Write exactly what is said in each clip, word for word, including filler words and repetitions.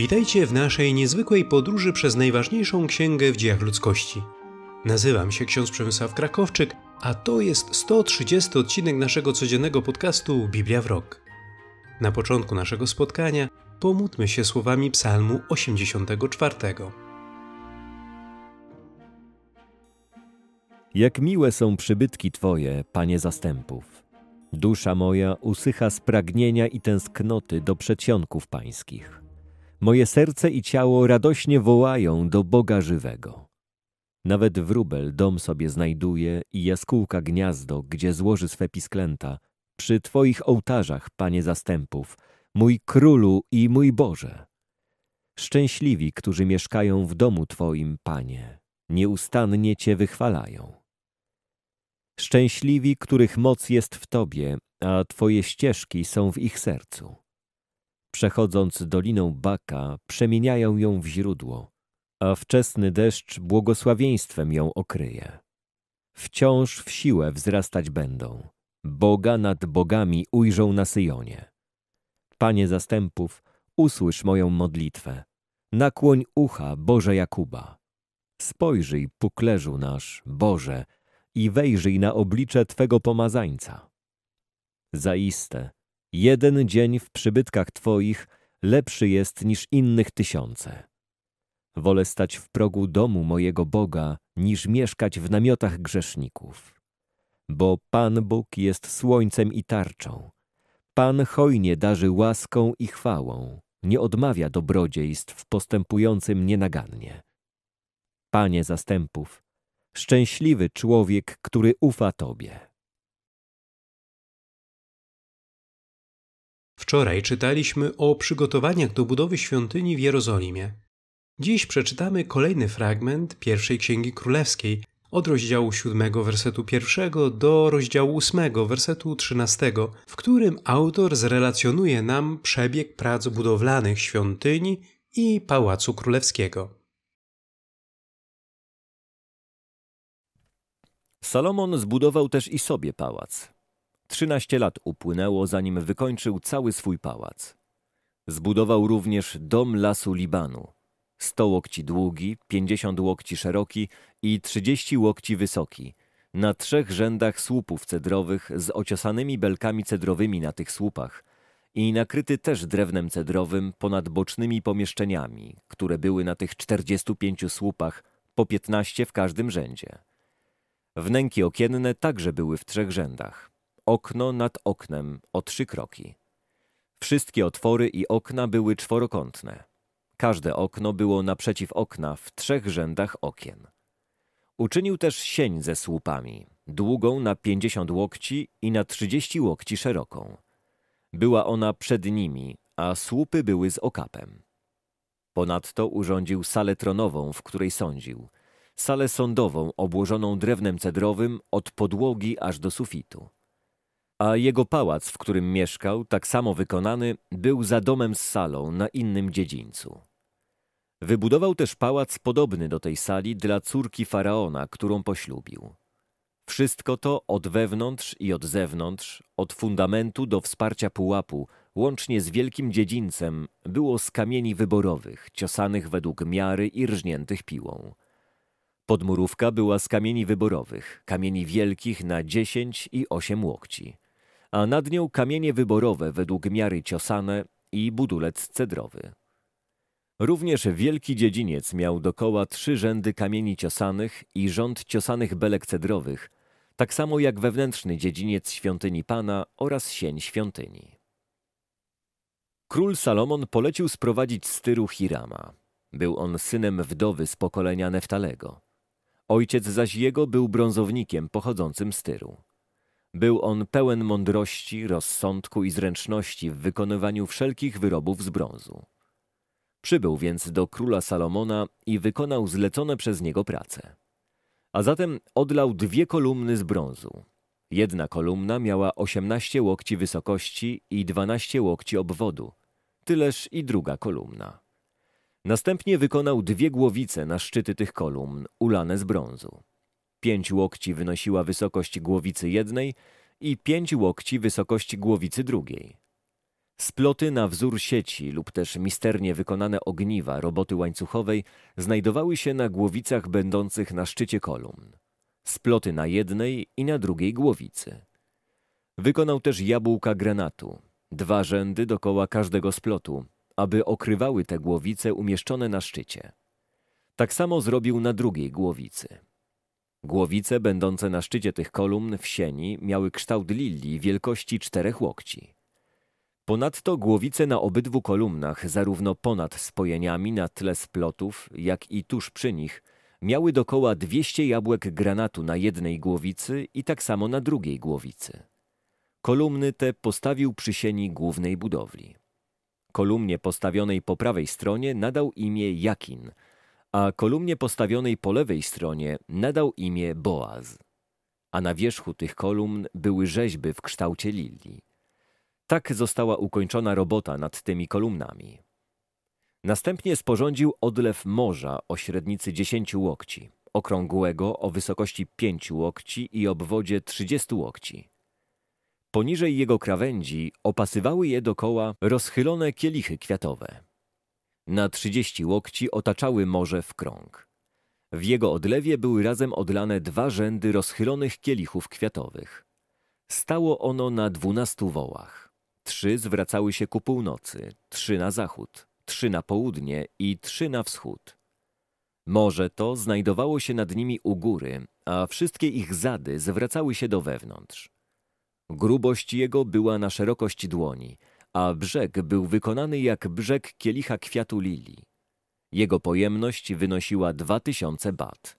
Witajcie w naszej niezwykłej podróży przez najważniejszą księgę w dziejach ludzkości. Nazywam się ksiądz Przemysław Krakowczyk, a to jest sto trzydziesty odcinek naszego codziennego podcastu Biblia w rok. Na początku naszego spotkania pomódlmy się słowami psalmu osiemdziesiątego czwartego. Jak miłe są przybytki Twoje, Panie zastępów. Dusza moja usycha z pragnienia i tęsknoty do przedsionków Pańskich. Moje serce i ciało radośnie wołają do Boga żywego. Nawet wróbel dom sobie znajduje i jaskółka gniazdo, gdzie złoży swe pisklęta, przy Twoich ołtarzach, Panie zastępów, mój Królu i mój Boże. Szczęśliwi, którzy mieszkają w domu Twoim, Panie, nieustannie Cię wychwalają. Szczęśliwi, których moc jest w Tobie, a Twoje ścieżki są w ich sercu. Przechodząc doliną Baka, przemieniają ją w źródło, a wczesny deszcz błogosławieństwem ją okryje. Wciąż w siłę wzrastać będą. Boga nad bogami ujrzą na Syjonie. Panie zastępów, usłysz moją modlitwę. Nakłoń ucha, Boże Jakuba. Spojrzyj, puklerzu nasz, Boże, i wejrzyj na oblicze Twego pomazańca. Zaiste, jeden dzień w przybytkach Twoich lepszy jest niż innych tysiące. Wolę stać w progu domu mojego Boga, niż mieszkać w namiotach grzeszników. Bo Pan Bóg jest słońcem i tarczą. Pan hojnie darzy łaską i chwałą, nie odmawia dobrodziejstw postępującym nienagannie. Panie zastępów, szczęśliwy człowiek, który ufa Tobie. Wczoraj czytaliśmy o przygotowaniach do budowy świątyni w Jerozolimie. Dziś przeczytamy kolejny fragment pierwszej Księgi Królewskiej, od rozdziału siódmego, wersetu pierwszego do rozdziału ósmego, wersetu trzynastego, w którym autor zrelacjonuje nam przebieg prac budowlanych świątyni i Pałacu Królewskiego. Salomon zbudował też i sobie pałac. Trzynaście lat upłynęło, zanim wykończył cały swój pałac. Zbudował również dom lasu Libanu. Sto łokci długi, pięćdziesiąt łokci szeroki i trzydzieści łokci wysoki, na trzech rzędach słupów cedrowych z ociosanymi belkami cedrowymi na tych słupach i nakryty też drewnem cedrowym ponad bocznymi pomieszczeniami, które były na tych czterdziestu pięciu słupach, po piętnaście w każdym rzędzie. Wnęki okienne także były w trzech rzędach. Okno nad oknem o trzy kroki. Wszystkie otwory i okna były czworokątne. Każde okno było naprzeciw okna w trzech rzędach okien. Uczynił też sień ze słupami, długą na pięćdziesiąt łokci i na trzydzieści łokci szeroką. Była ona przed nimi, a słupy były z okapem. Ponadto urządził salę tronową, w której sądził, salę sądową obłożoną drewnem cedrowym od podłogi aż do sufitu. A jego pałac, w którym mieszkał, tak samo wykonany, był za domem z salą na innym dziedzińcu. Wybudował też pałac podobny do tej sali dla córki Faraona, którą poślubił. Wszystko to od wewnątrz i od zewnątrz, od fundamentu do wsparcia pułapu, łącznie z wielkim dziedzińcem, było z kamieni wyborowych, ciosanych według miary i rżniętych piłą. Podmurówka była z kamieni wyborowych, kamieni wielkich na dziesięć i osiem łokci, a nad nią kamienie wyborowe według miary ciosane i budulec cedrowy. Również wielki dziedziniec miał dokoła trzy rzędy kamieni ciosanych i rząd ciosanych belek cedrowych, tak samo jak wewnętrzny dziedziniec świątyni Pana oraz sień świątyni. Król Salomon polecił sprowadzić z Tyru Hirama. Był on synem wdowy z pokolenia Neftalego. Ojciec zaś jego był brązownikiem pochodzącym z Tyru. Był on pełen mądrości, rozsądku i zręczności w wykonywaniu wszelkich wyrobów z brązu. Przybył więc do króla Salomona i wykonał zlecone przez niego prace. A zatem odlał dwie kolumny z brązu. Jedna kolumna miała osiemnaście łokci wysokości i dwanaście łokci obwodu, tyleż i druga kolumna. Następnie wykonał dwie głowice na szczyty tych kolumn, ulane z brązu. Pięć łokci wynosiła wysokość głowicy jednej i pięć łokci wysokość głowicy drugiej. Sploty na wzór sieci lub też misternie wykonane ogniwa roboty łańcuchowej znajdowały się na głowicach będących na szczycie kolumn. Sploty na jednej i na drugiej głowicy. Wykonał też jabłka granatu, dwa rzędy dokoła każdego splotu, aby okrywały te głowice umieszczone na szczycie. Tak samo zrobił na drugiej głowicy. Głowice będące na szczycie tych kolumn w sieni miały kształt lilii wielkości czterech łokci. Ponadto głowice na obydwu kolumnach, zarówno ponad spojeniami na tle splotów, jak i tuż przy nich, miały dokoła dwieście jabłek granatu na jednej głowicy i tak samo na drugiej głowicy. Kolumny te postawił przy sieni głównej budowli. Kolumnie postawionej po prawej stronie nadał imię Jakin, a kolumnie postawionej po lewej stronie nadał imię Boaz. A na wierzchu tych kolumn były rzeźby w kształcie lilii. Tak została ukończona robota nad tymi kolumnami. Następnie sporządził odlew morza o średnicy dziesięciu łokci, okrągłego o wysokości pięciu łokci i obwodzie trzydziestu łokci. Poniżej jego krawędzi opasywały je dokoła rozchylone kielichy kwiatowe. Na trzydzieści łokci otaczały morze w krąg. W jego odlewie były razem odlane dwa rzędy rozchylonych kielichów kwiatowych. Stało ono na dwunastu wołach. Trzy zwracały się ku północy, trzy na zachód, trzy na południe i trzy na wschód. Morze to znajdowało się nad nimi u góry, a wszystkie ich zady zwracały się do wewnątrz. Grubość jego była na szerokość dłoni, a brzeg był wykonany jak brzeg kielicha kwiatu lilii. Jego pojemność wynosiła dwa tysiące bat.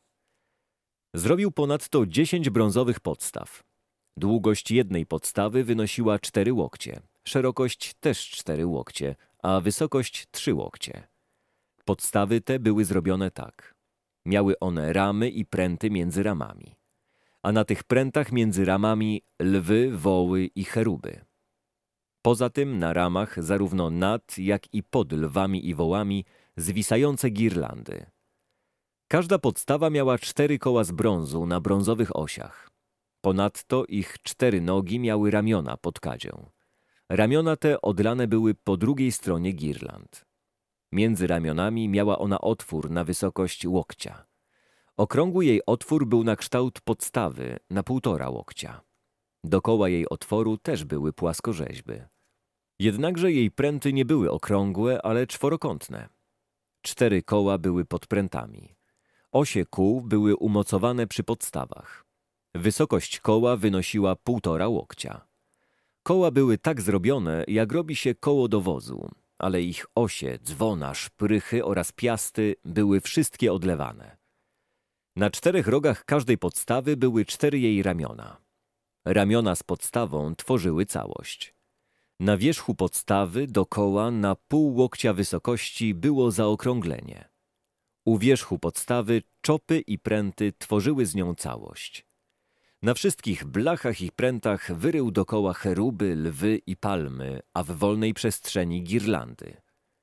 Zrobił ponadto dziesięć brązowych podstaw. Długość jednej podstawy wynosiła cztery łokcie, szerokość też cztery łokcie, a wysokość trzy łokcie. Podstawy te były zrobione tak. Miały one ramy i pręty między ramami, a na tych prętach między ramami lwy, woły i cheruby. Poza tym na ramach zarówno nad, jak i pod lwami i wołami zwisające girlandy. Każda podstawa miała cztery koła z brązu na brązowych osiach. Ponadto ich cztery nogi miały ramiona pod kadzią. Ramiona te odlane były po drugiej stronie girland. Między ramionami miała ona otwór na wysokość łokcia. Okrągły jej otwór był na kształt podstawy na półtora łokcia. Dokoła jej otworu też były płaskorzeźby. Jednakże jej pręty nie były okrągłe, ale czworokątne. Cztery koła były pod prętami. Osie kół były umocowane przy podstawach. Wysokość koła wynosiła półtora łokcia. Koła były tak zrobione, jak robi się koło do wozu, ale ich osie, dzwona, szprychy oraz piasty były wszystkie odlewane. Na czterech rogach każdej podstawy były cztery jej ramiona. Ramiona z podstawą tworzyły całość. Na wierzchu podstawy dokoła na pół łokcia wysokości było zaokrąglenie. U wierzchu podstawy czopy i pręty tworzyły z nią całość. Na wszystkich blachach i prętach wyrył dokoła cheruby, lwy i palmy, a w wolnej przestrzeni girlandy.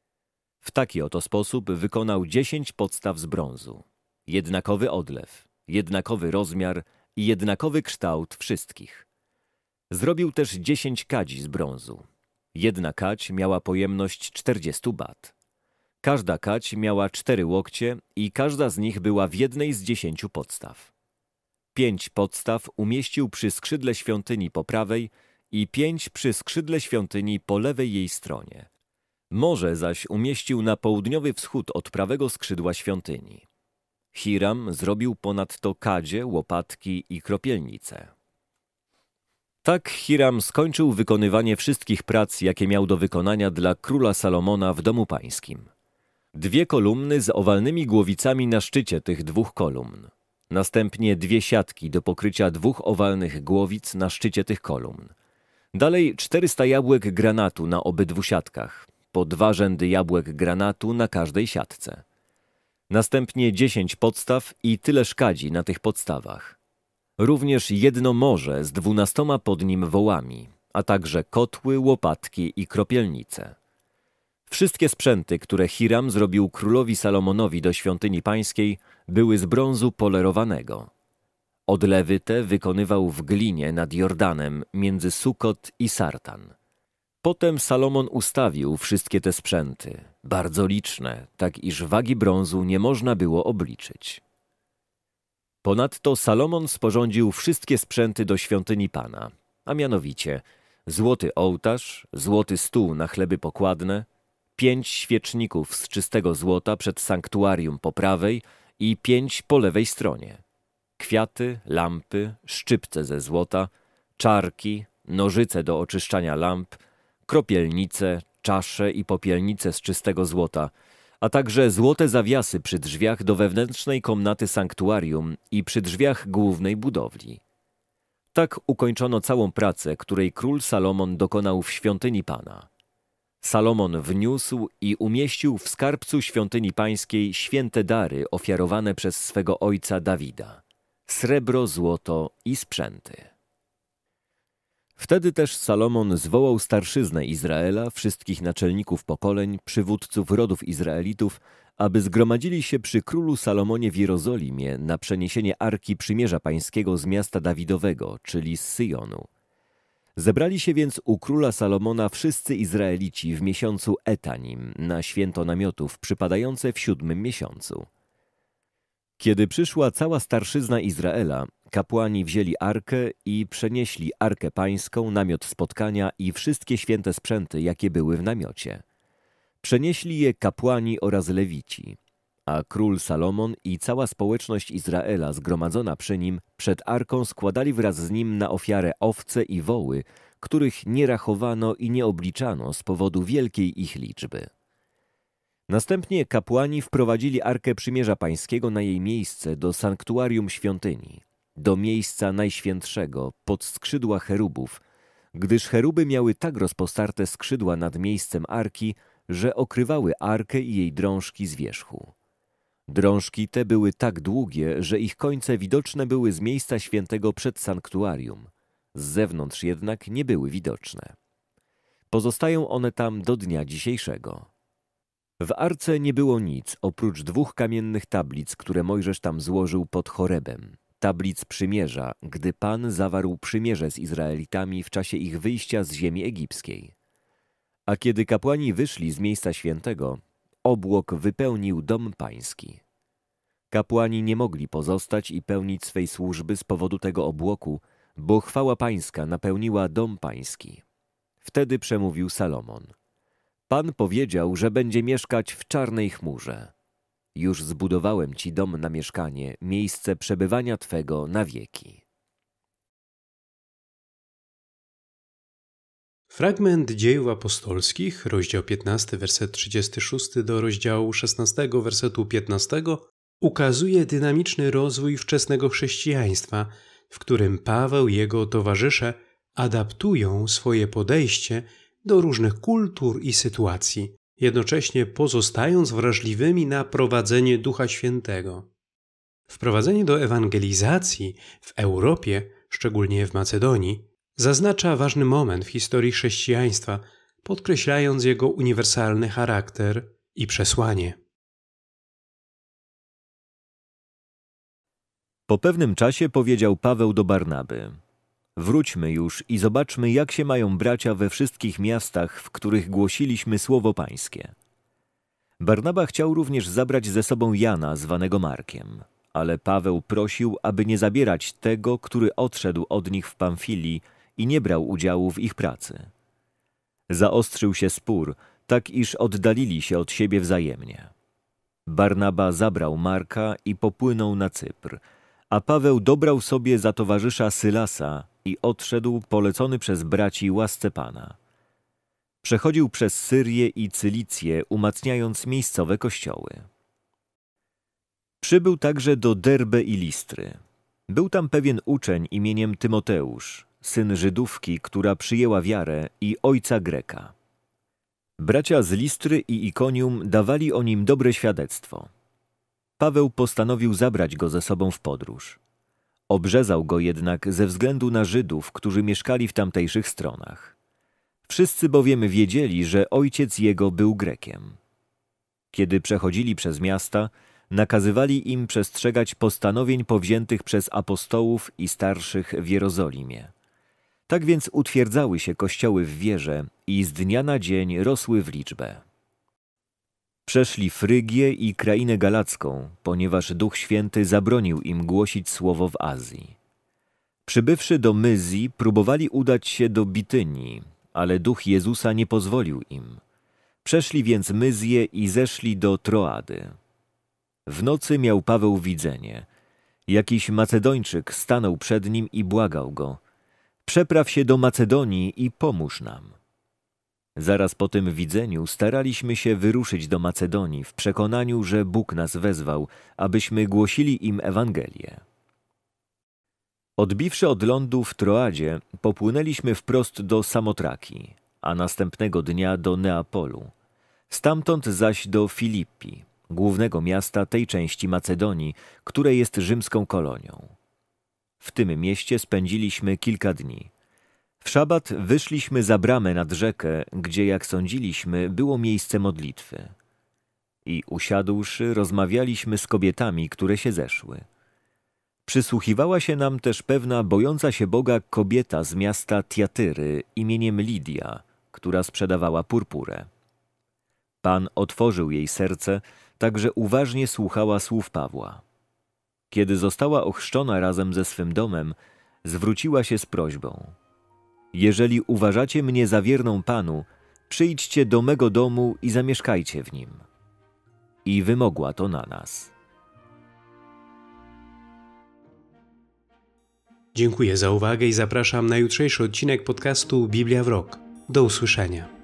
W taki oto sposób wykonał dziesięć podstaw z brązu. Jednakowy odlew, jednakowy rozmiar i jednakowy kształt wszystkich. Zrobił też dziesięć kadzi z brązu. Jedna kadź miała pojemność czterdziestu bat. Każda kadź miała cztery łokcie i każda z nich była w jednej z dziesięciu podstaw. Pięć podstaw umieścił przy skrzydle świątyni po prawej i pięć przy skrzydle świątyni po lewej jej stronie. Morze zaś umieścił na południowy wschód od prawego skrzydła świątyni. Hiram zrobił ponadto kadzie, łopatki i kropielnice. Tak Hiram skończył wykonywanie wszystkich prac, jakie miał do wykonania dla króla Salomona w domu pańskim. Dwie kolumny z owalnymi głowicami na szczycie tych dwóch kolumn. Następnie dwie siatki do pokrycia dwóch owalnych głowic na szczycie tych kolumn. Dalej czterysta jabłek granatu na obydwu siatkach, po dwa rzędy jabłek granatu na każdej siatce. Następnie dziesięć podstaw i tyle szkadzi na tych podstawach. Również jedno morze z dwunastoma pod nim wołami, a także kotły, łopatki i kropielnice. Wszystkie sprzęty, które Hiram zrobił królowi Salomonowi do świątyni pańskiej, były z brązu polerowanego. Odlewy te wykonywał w glinie nad Jordanem między Sukot i Sartan. Potem Salomon ustawił wszystkie te sprzęty, bardzo liczne, tak iż wagi brązu nie można było obliczyć. Ponadto Salomon sporządził wszystkie sprzęty do świątyni Pana, a mianowicie złoty ołtarz, złoty stół na chleby pokładne, pięć świeczników z czystego złota przed sanktuarium po prawej i pięć po lewej stronie, kwiaty, lampy, szczypce ze złota, czarki, nożyce do oczyszczania lamp, kropielnice, czasze i popielnice z czystego złota, a także złote zawiasy przy drzwiach do wewnętrznej komnaty sanktuarium i przy drzwiach głównej budowli. Tak ukończono całą pracę, której król Salomon dokonał w świątyni Pana. Salomon wniósł i umieścił w skarbcu świątyni pańskiej święte dary ofiarowane przez swego ojca Dawida, srebro, złoto i sprzęty. Wtedy też Salomon zwołał starszyznę Izraela, wszystkich naczelników pokoleń, przywódców rodów Izraelitów, aby zgromadzili się przy królu Salomonie w Jerozolimie na przeniesienie Arki Przymierza Pańskiego z miasta Dawidowego, czyli z Syjonu. Zebrali się więc u króla Salomona wszyscy Izraelici w miesiącu Etanim na święto namiotów przypadające w siódmym miesiącu. Kiedy przyszła cała starszyzna Izraela, kapłani wzięli Arkę i przenieśli Arkę Pańską, namiot spotkania i wszystkie święte sprzęty, jakie były w namiocie. Przenieśli je kapłani oraz lewici, a król Salomon i cała społeczność Izraela zgromadzona przy nim przed Arką składali wraz z nim na ofiarę owce i woły, których nie rachowano i nie obliczano z powodu wielkiej ich liczby. Następnie kapłani wprowadzili Arkę Przymierza Pańskiego na jej miejsce do sanktuarium świątyni, do miejsca najświętszego, pod skrzydła cherubów, gdyż cheruby miały tak rozpostarte skrzydła nad miejscem Arki, że okrywały Arkę i jej drążki z wierzchu. Drążki te były tak długie, że ich końce widoczne były z miejsca świętego przed sanktuarium, z zewnątrz jednak nie były widoczne. Pozostają one tam do dnia dzisiejszego. W Arce nie było nic oprócz dwóch kamiennych tablic, które Mojżesz tam złożył pod Chorebem, tablic przymierza, gdy Pan zawarł przymierze z Izraelitami w czasie ich wyjścia z ziemi egipskiej. A kiedy kapłani wyszli z miejsca świętego, obłok wypełnił dom pański. Kapłani nie mogli pozostać i pełnić swej służby z powodu tego obłoku, bo chwała pańska napełniła dom pański. Wtedy przemówił Salomon. Pan powiedział, że będzie mieszkać w czarnej chmurze. Już zbudowałem ci dom na mieszkanie, miejsce przebywania twego na wieki. Fragment Dziejów Apostolskich, rozdział piętnasty, werset trzydziesty szósty do rozdziału szesnastego, wersetu piętnastego, ukazuje dynamiczny rozwój wczesnego chrześcijaństwa, w którym Paweł i jego towarzysze adaptują swoje podejście do różnych kultur i sytuacji, jednocześnie pozostając wrażliwymi na prowadzenie Ducha Świętego. Wprowadzenie do ewangelizacji w Europie, szczególnie w Macedonii, zaznacza ważny moment w historii chrześcijaństwa, podkreślając jego uniwersalny charakter i przesłanie. Po pewnym czasie powiedział Paweł do Barnaby: wróćmy już i zobaczmy, jak się mają bracia we wszystkich miastach, w których głosiliśmy słowo pańskie. Barnaba chciał również zabrać ze sobą Jana, zwanego Markiem, ale Paweł prosił, aby nie zabierać tego, który odszedł od nich w Pamfilii i nie brał udziału w ich pracy. Zaostrzył się spór, tak iż oddalili się od siebie wzajemnie. Barnaba zabrał Marka i popłynął na Cypr, a Paweł dobrał sobie za towarzysza Sylasa i odszedł polecony przez braci łasce Pana. Przechodził przez Syrię i Cylicję, umacniając miejscowe kościoły. Przybył także do Derbe i Listry. Był tam pewien uczeń imieniem Tymoteusz, syn Żydówki, która przyjęła wiarę, i ojca Greka. Bracia z Listry i Ikonium dawali o nim dobre świadectwo. Paweł postanowił zabrać go ze sobą w podróż. Obrzezał go jednak ze względu na Żydów, którzy mieszkali w tamtejszych stronach. Wszyscy bowiem wiedzieli, że ojciec jego był Grekiem. Kiedy przechodzili przez miasta, nakazywali im przestrzegać postanowień powziętych przez apostołów i starszych w Jerozolimie. Tak więc utwierdzały się kościoły w wierze i z dnia na dzień rosły w liczbę. Przeszli Frygię i krainę galacką, ponieważ Duch Święty zabronił im głosić słowo w Azji. Przybywszy do Myzji, próbowali udać się do Bitynii, ale Duch Jezusa nie pozwolił im. Przeszli więc Myzję i zeszli do Troady. W nocy miał Paweł widzenie. Jakiś Macedończyk stanął przed nim i błagał go: przepraw się do Macedonii i pomóż nam. Zaraz po tym widzeniu staraliśmy się wyruszyć do Macedonii w przekonaniu, że Bóg nas wezwał, abyśmy głosili im Ewangelię. Odbiwszy od lądu w Troadzie, popłynęliśmy wprost do Samotraki, a następnego dnia do Neapolu, stamtąd zaś do Filippi, głównego miasta tej części Macedonii, które jest rzymską kolonią. W tym mieście spędziliśmy kilka dni. W szabat wyszliśmy za bramę nad rzekę, gdzie, jak sądziliśmy, było miejsce modlitwy. I usiadłszy, rozmawialiśmy z kobietami, które się zeszły. Przysłuchiwała się nam też pewna bojąca się Boga kobieta z miasta Tiatyry imieniem Lidia, która sprzedawała purpurę. Pan otworzył jej serce, tak że uważnie słuchała słów Pawła. Kiedy została ochrzczona razem ze swym domem, zwróciła się z prośbą: jeżeli uważacie mnie za wierną Panu, przyjdźcie do mego domu i zamieszkajcie w nim. I wymogła to na nas. Dziękuję za uwagę i zapraszam na jutrzejszy odcinek podcastu Biblia w rok. Do usłyszenia.